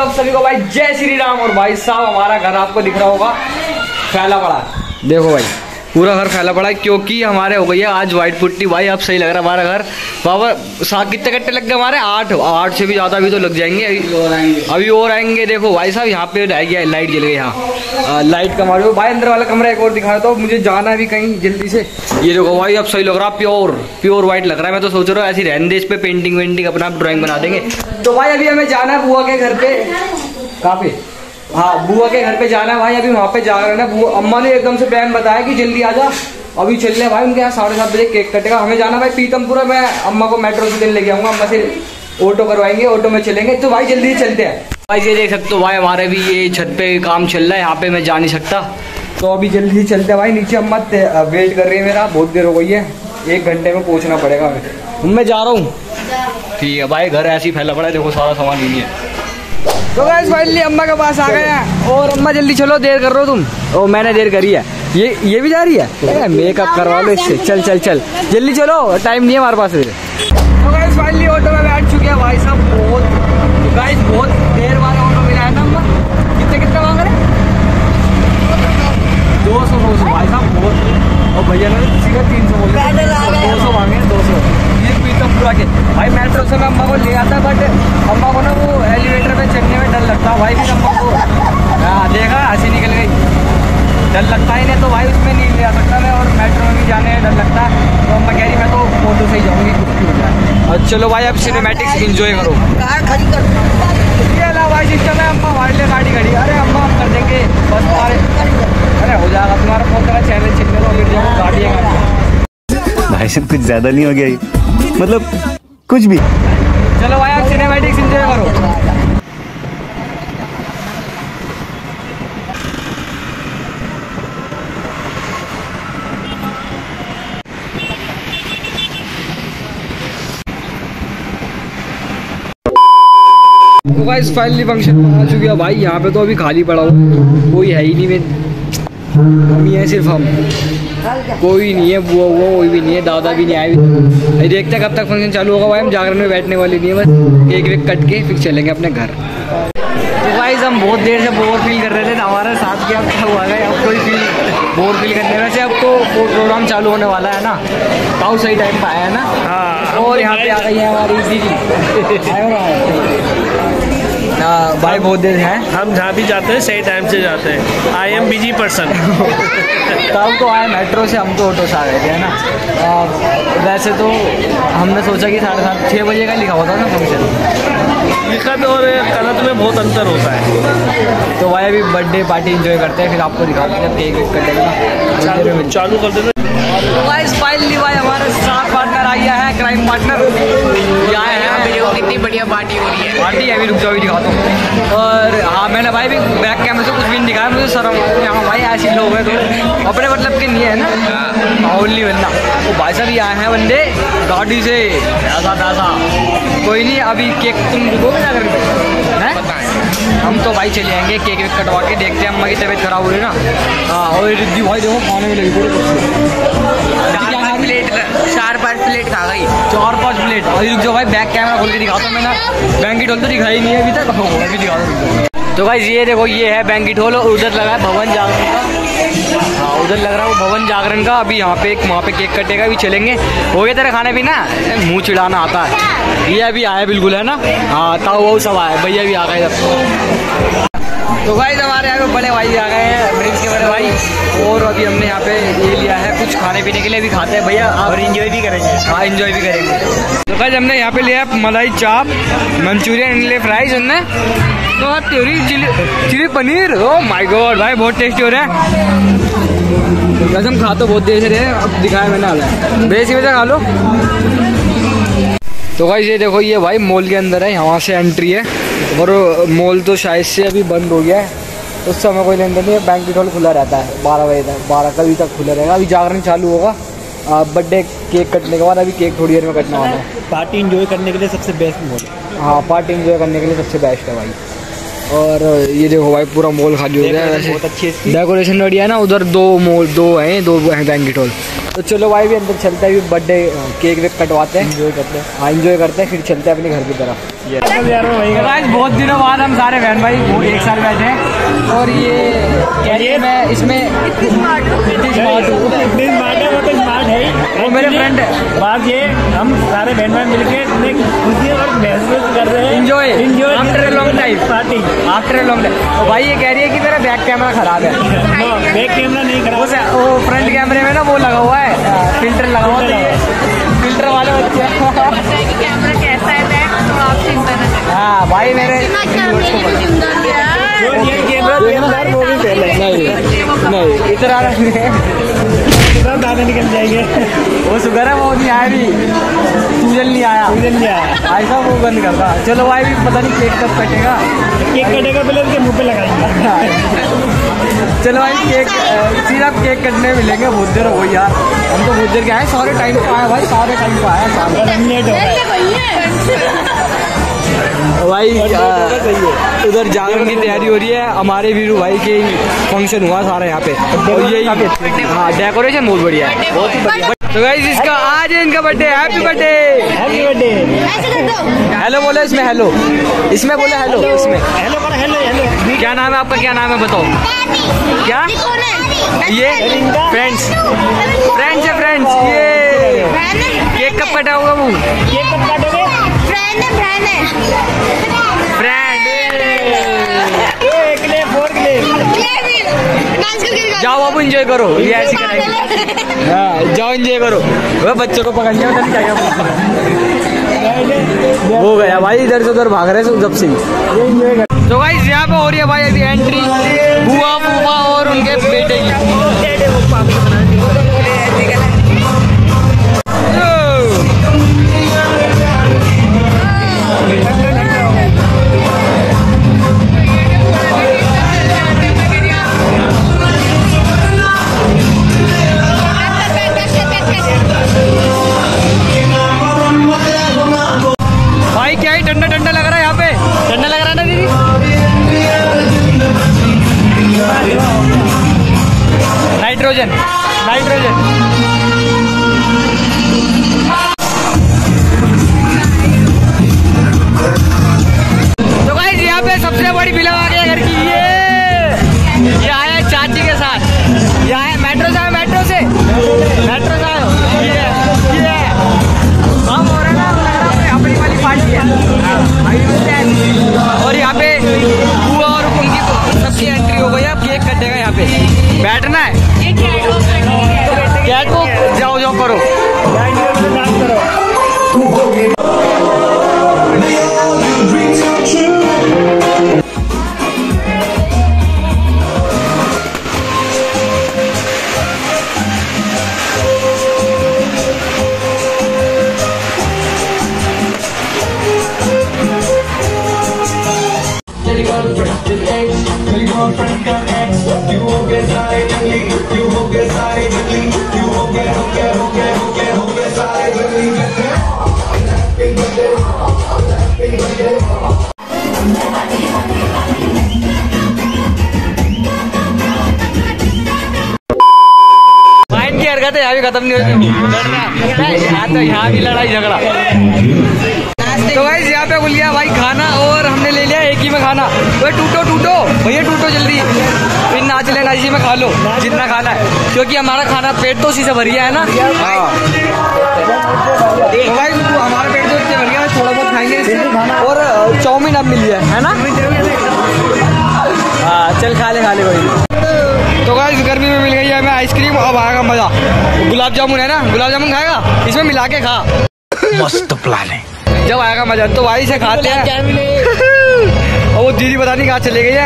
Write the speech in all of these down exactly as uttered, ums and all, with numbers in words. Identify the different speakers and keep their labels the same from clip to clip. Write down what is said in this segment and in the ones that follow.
Speaker 1: लोग सभी को भाई जय श्री राम। और भाई साहब हमारा घर आपको दिख रहा होगा फैला पड़ा है, देखो भाई पूरा घर फैला पड़ा है क्योंकि हमारे हो गई है आज व्हाइट पुट्टी। भाई अब सही लग रहा है हमारा घर। बाबा सात कितने कट्टे लग गए हमारे? आठ आठ से भी ज़्यादा अभी तो लग जाएंगे, अभी अभी और आएंगे। देखो भाई साहब यहाँ पे रह गया, लाइट जल गई यहाँ, लाइट कमा रहे हो भाई। अंदर वाला कमरा एक और दिखा रहा था, मुझे जाना भी कहीं जल्दी से। ये देखो भाई अब सही लग रहा है, प्योर प्योर व्हाइट लग रहा है। मैं तो सोच रहा हूँ ऐसी रहने दे, इस पे पेंटिंग वेंटिंग अपना ड्राइंग बना देंगे। तो भाई अभी हमें जाना है बुआ के घर पे। कहाँ पे? हाँ बुआ के घर पे जाना है भाई। अभी वहाँ पे जा रहे हैं। बुआ अम्मा ने एकदम से प्लान बताया कि जल्दी आ जा, अभी चल रहे भाई उनके यहाँ साढ़े सात बजे केक कटेगा। हमें जाना भाई पीतमपुरा। मैं अम्मा को मेट्रो से दिन लेके आऊँगा, अम्मा से ऑटो करवाएंगे, ऑटो में चलेंगे। तो भाई जल्दी चलते हैं। भाई ये देख सकते हो भाई हमारे भी ये छत पे काम चल रहा है, यहाँ पे मैं जा नहीं सकता। तो अभी जल्दी चलते हैं भाई नीचे। अम्मा वेट कर रही है मेरा, बहुत देर हो गई है, एक घंटे में पहुँचना पड़ेगा हमें। मैं जा रहा हूँ। ठीक है भाई, घर ऐसे ही फैला पड़ा है, देखो सारा सामान ही नहीं है। तो गाइस फाइनली अम्मा के पास आ गए हैं। और अम्मा जल्दी चलो, देर कर रहे हो तुम। ओ मैंने देर करी है। ये ये भी जा रही है, मेकअप करवा लो इससे। चल चल चल जल्दी चलो, टाइम नहीं है हमारे पास। तो गाइस फाइनली ऑटो में बैठ चुके हैं भाई साहब। बहुत तो गाइस बहुत देर बाद ऑटो मिला है ना अम्मा। कितने कितने मांग रहे? दो सौ दो सौ भाई साहब बहुत। और भैया ने सीधा तीन सौ बोले, दो सौ मांगे, दो सौ। ये पीतमपुरा के भाई मेट्रो से मैं अम्मा को ले आता, बट अम्मा को ना वो एलिवेटर पे चढ़ने में डर लगता भाई। फिर अम्मा को देखा हंसी निकल गई, डर लगता ही नहीं तो भाई उसमें नहीं ले आ सकता मैं। और मेट्रो में भी जाने में डर लगता है। तो अम्मा कह रही मैं तो ऑटो से ही जाऊँगी, कुछ भी हो जाए। और चलो भाई अब सिनेमैटिक्स एंजॉय करो। कार खड़ी कर ये ला भाई सिस्टम है। अम्मा हमारे लिए गाड़ी खड़ी। अरे अम्मा हम कर देंगे बस तुम्हारे। अरे हो जाएगा तुम्हारा बहुत सारा चैनल छिपने को मिल जाएगा। गाड़ी है
Speaker 2: भाई साहब कुछ ज्यादा नहीं हो गया, मतलब कुछ भी।
Speaker 1: चलो भाई आप सिनेमैटिक्स एंजॉय करो। तो गाइस फाइनली फंक्शन आ चुकी है भाई। यहाँ पे तो अभी खाली पड़ा हूँ, कोई है ही नहीं। मैं हम ही हैं, सिर्फ हम, कोई नहीं है। बुआ हुआ कोई भी नहीं है, दादा भी नहीं आए। भी देखते हैं कब तक फंक्शन चालू होगा भाई। हम जागरण में बैठने वाले नहीं है, बस केक वेक कट के फिर चलेंगे अपने घर। तो गाइस हम बहुत देर से बोर फील कर रहे थे, हमारे साथ क्या क्या हुआ है अब कोई फील बोर फील करने में से। अब तो प्रोग्राम चालू होने वाला है ना, ताऊ सही टाइम पर आया है ना। हाँ, और यहाँ पे आ गई है हमारी दीदी। हाँ भाई बहुत देर है।
Speaker 3: हम जहाँ भी जाते हैं सही टाइम से जाते हैं। I am busy person.
Speaker 1: तब तो आए मेट्रो से, हम तो ऑटो से आ गए थे है ना। आ, वैसे तो हमने सोचा कि साढ़े सात छः बजे का लिखा होता ना फंक्शन।
Speaker 3: लिखत और गलत में बहुत अंतर होता है।
Speaker 1: तो भाई अभी बर्थडे पार्टी एंजॉय करते हैं, फिर आपको दिखाते हैं केक वेक कटेगा।
Speaker 3: चालू चालू कर देना।
Speaker 1: तो गाइस फाइनली भाई हमारे साथ पार्टनर आया है, क्राइम पार्टनर आया है।
Speaker 4: कितनी बढ़िया पार्टी हो रही है।
Speaker 1: पार्टी है, अभी रुक जाओ, दिखाता हूँ। और हाँ मैंने भाई भी बैक कैमरे से कुछ भी नहीं दिखाया, मुझे शर्म यहाँ भाई ऐसे लोग हैं तो अपने मतलब के नहीं है ना, ओनली बंदा। तो भाई साहब ये आए हैं बंदे गाड़ी से, ऐसा पैसा कोई नहीं। अभी केक तुम रुकोगे क्या करके हैं? हम तो भाई चले जाएंगे, केक वेक कटवा के देखते हैं। अम्मा की तबीयत खराब हो रही है ना। हाँ और रिद्धि भाई देखो खाने में लगी पूरे
Speaker 4: प्लेट, चार पाँच प्लेट खा गई,
Speaker 1: चार पाँच प्लेट। अभी रुक जाओ भाई, बैक कैमरा खोल के दिखाता हूँ। मैंने बैंकेट हॉल तो दिखाई नहीं है अभी तक, अभी दिखा दो। तो गाइस ये देखो ये है बैंकेट हॉल, और उधर लगा है भवन जागरण का। हाँ उधर लग रहा है वो भवन जागरण का। अभी यहाँ पे एक वहाँ पे केक कटेगा, अभी चलेंगे। हो गया तेरा खाने पीना? मुँह चिढ़ाना आता है। ये अभी आया बिल्कुल है ना। हाँ ताऊ वो सब आया, भैया भी आ गए सब। तो गाइस हमारे यहाँ पे बड़े भाई आ गए हैं, ब्रिज के बड़े भाई। और अभी हमने यहाँ पे ये लिया है कुछ खाने पीने के लिए, भी खाते हैं भैया और एंजॉय भी करेंगे। हाँ एंजॉय भी करेंगे। तो गाइस हमने यहाँ पे लिया मलाई चाप, मंचूरियन ले फ्राइज हमने। तो हाँ तेरी chilli chilli paneer, oh my god भाई बहुत टेस्टी हो रहा है। कसम खा तो बहुत देर से रहे, अब दिखाया मैंने आला है बेसी वजह खा लो। तो गाइस ये देखो ये भाई मॉल के अंदर है, यहाँ से एंट्री है। और मॉल तो शायद से अभी बंद हो गया है, उस समय कोई लेन देन नहीं है। बैंकेट हॉल खुला रहता है बारह बजे तक, बारह कभी तक खुला रहेगा। अभी जागरण चालू होगा बर्थडे केक कटने के बाद। अभी केक थोड़ी देर में कटने वाला है।
Speaker 3: पार्टी एंजॉय करने के लिए सबसे बेस्ट मॉल।
Speaker 1: हाँ पार्टी एंजॉय करने के लिए सबसे बेस्ट है भाई। और ये देखो भाई पूरा मॉल खाली हो गया है। वैसे
Speaker 3: बहुत अच्छी
Speaker 1: डेकोरेशन बढ़िया है ना। उधर दो मॉल दो हैं, दो हैं बैंकेट हॉल। तो चलो भाई भी अंदर चलते हैं, बर्थडे केक वेक कटवाते हैं, एंजॉय करते हैं। हाँ एंजॉय करते हैं, फिर चलते हैं अपने घर की तरफ। ये गाइस बहुत दिनों बाद हम सारे बहन भाई वो एक साथ बैठे हैं और ये कह रही है मैं इसमें स्मार्ट हूँ, वो मेरे फ्रेंड है।
Speaker 3: बात ये हम सारे बहन भाई मिलके इतने खुशी और महसूस कर रहे हैं,
Speaker 1: enjoy
Speaker 3: enjoy
Speaker 1: after a long time,
Speaker 3: party
Speaker 1: after a long time. तो भाई ये कह रही है कि मेरा बैक कैमरा खराब है।
Speaker 3: बैक कैमरा नहीं खराब,
Speaker 1: वो वो फ्रंट कैमरे में ना वो लगा हुआ है, फिल्टर लगा हुआ है, फिल्टर वाले बच्चे।
Speaker 5: कैमरा कैसा है बैक तो आप चिंता न करें।
Speaker 1: हाँ भाई मेरे
Speaker 3: जो ये कैमरा कैमरा वो भी पहले
Speaker 1: नहीं नहीं इधर आ रहा है,
Speaker 3: दादा निकल जाएंगे।
Speaker 1: वो शुगर है वो नहीं आया भी, सूजन नहीं आया,
Speaker 3: सूजन नहीं आया,
Speaker 1: ऐसा वो बंद करता। चलो भाई भी पता नहीं केक कब कटेगा,
Speaker 3: केक कटेगा पहले उसके मुंह पे लगाएंगे।
Speaker 1: चलो भाई केक सीधा केक कटने मिलेंगे। बहुत देर हो गई यार, हम तो बहुत देर के आए, सारे टाइम पे आए भाई, सारे टाइम पे आया भाई। उधर जागरण की तैयारी हो रही है, हमारे वीरू भाई के फंक्शन हुआ सारा यहाँ पे, और यही हाँ डेकोरेशन बहुत बढ़िया है, बहुत ही बढ़िया। तो गाइस इसका आज है इनका birthday, happy birthday,
Speaker 3: happy birthday.
Speaker 1: Hello बोले इसमें, हेलो इसमें बोले, हेलो इसमें
Speaker 3: हेलो करो, हेलो हेलो।
Speaker 1: क्या नाम है आपका, क्या नाम है बताओ? क्या ये फ्रेंड्स फ्रेंड्स है फ्रेंड्स। ये केक कब कटा होगा वो?
Speaker 3: केक कब काटोगे?
Speaker 5: फ्रेंड है फ्रेंड है
Speaker 1: फ्रेंड
Speaker 3: एक ले फोर ले
Speaker 1: जाओ बाबू एंजॉय करो, ये ऐसी करेंगे। हाँ जाओ एंजॉय करो। वह बच्चों को पकड़ने होता नहीं, क्या क्या हो गया भाई, इधर से उधर भाग रहे हैं जब सिंह। तो गाइस यहाँ पे हो रही है भाई अभी एंट्री बुआ बुआ और उनके बेटे की। भाई क्या ही ठंडा ठंडा लग रहा है यहाँ पे, ठंडा लग रहा है ना दीदी? Nitrogen nitrogen. तो गाइस यहाँ पे सबसे बड़ी फिल्म आ गई है घर की, ये ये आया है चाची के साथ, ये आया मेट्रो से, आया मेट्रो से मेट्रो से आयो, ये ये हम हो रहा ना अपनी वाली पार्टी है। और यहाँ पे बुआ और उनकी सबकी एंट्री हो गई है, अब केक कटेगा यहाँ पे, बैठना है कैट को, जाओ जाओ करो। हरकत है यहाँ भी खत्म नहीं होती, यहाँ तो यहाँ भी लड़ाई झगड़ा। तो गाइस यहाँ पे बोल गया भाई खाना, और हमने ले लिया एक ही में खाना। भाई टूटो टूटो भैया टूटो जल्दी, फिर नाच लेना, इसी में खा लो जितना खाना है, क्योंकि हमारा खाना पेट तो उसी से भर गया है ना। हाँ तो भाई हमारा पेट तो उससे भर गया, थोड़ा बहुत खाएंगे इससे, और चाउमीन अब मिल जाए है ना। हाँ चल खा ले खा ले भाई। तो गाइस गर्मी में मिल गई है हमें आइसक्रीम, अब आएगा मजा। गुलाब जामुन है ना, गुलाब जामुन खाएगा, इसमें मिला के खा,
Speaker 3: मस्त प्लान है,
Speaker 1: जब आएगा मजा। तो भाई से खाते हैं। और वो दीदी पता नहीं कहाँ चली गई है,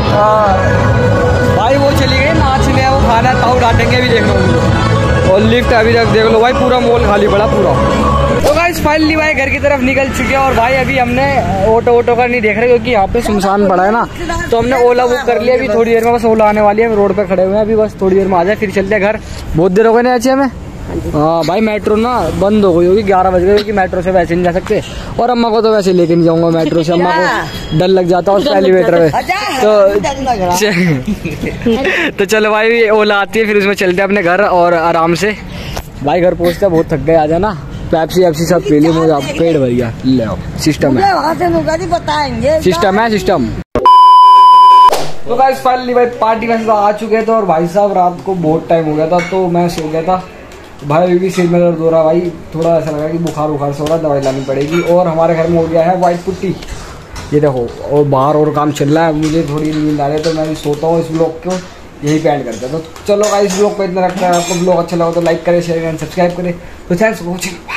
Speaker 1: भाई वो चली गई नाचने, वो खाना ताऊ डांटेंगे भी, देख लो। और लिफ्ट अभी तक देख लो भाई, पूरा मॉल खाली पड़ा पूरा। तो गाइस फाइनली भाई घर की तरफ निकल चुके हैं, और भाई अभी हमने ऑटो ऑटो का नहीं देख रहे क्योंकि यहाँ पे सुनसान पड़ा है ना, तो हमने ओला बुक कर लिया। अभी थोड़ी देर में बस ओला आने वाली है, हम रोड पे खड़े हुए हैं, अभी बस थोड़ी देर में आ जाए फिर चलते हैं घर। बहुत देर हो गए ना अच्छे हमें। हाँ भाई मेट्रो ना बंद हो गई होगी, ग्यारह बज गए, क्योंकि मेट्रो से वैसे नहीं जा सकते, और अम्मा को तो वैसे लेके नहीं जाऊंगा मेट्रो से, अम्मा को डर लग जाता है उसका एलिवेटर में। तो तो चलो भाई ओला आती है, फिर उसमें चलते हैं अपने घर और आराम से भाई घर पहुँचते बहुत थक गए, आ जाना। पेप्सी वेप्सी सब पी लियो, मुझे पेट भर गया। ले आओ, सिस्टम है,
Speaker 6: बताएंगे
Speaker 1: सिस्टम है सिस्टम। तो गाइस फाइनली भाई पार्टी में आ चुके थे और भाई साहब रात को बहुत टाइम हो गया था तो मैं सो गया था। भाई अभी भी सिर में दर्द हो रहा भाई, थोड़ा ऐसा लगा कि बुखार बुखार से हो रहा, दवाई लानी पड़ेगी। और हमारे घर में हो गया है व्हाइट पुट्टी, ये देखो। और बाहर और काम चल रहा है, मुझे थोड़ी नींद आ रही है तो मैं भी सोता हूँ। इस ब्लॉग को यही पे एंड करते हैं। तो चलो गाइस ब्लॉग को इतना रखता है। आपको ब्लॉग अच्छा लगा तो लाइक करें, शेयर करें, सब्सक्राइब करें। तो थैंक्स फॉर वॉचिंग।